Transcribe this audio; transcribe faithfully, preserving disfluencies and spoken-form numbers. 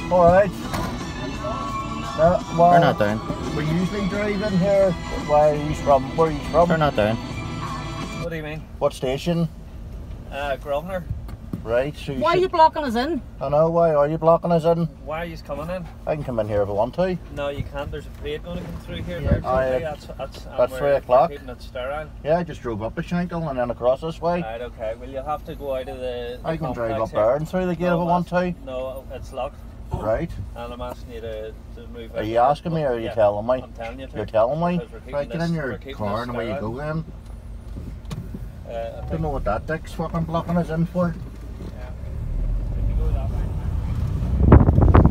Alright. No, well, Turn that down. we usually drive in here. Where are you from? Where are you from? Turn that down. What do you mean? What station? Uh, Grosvenor. Right, so you Why are should... you blocking us in? I know, why are you blocking us in? Why are you coming in? I can come in here if I want to. No, you can't. There's a plate going to come through here. Yeah, very I, shortly. uh, that's that's, and that's we're- three o'clock. we're keeping it sterile. Yeah, I just drove up a Shankill and then across this way. Right, okay. Well, you'll have to go out of the. the I can drive up complex there here. and through the gate No, if I want to. No, it's locked. Right. And I'm asking you to, to move out. Are you asking me or are you Yeah, telling me? I'm telling you to. You're telling me? Because we're keeping Right, get this- in we're your keeping car this and away you sterile. go then. Uh, I Don't think know what that dick's fucking blocking us in for.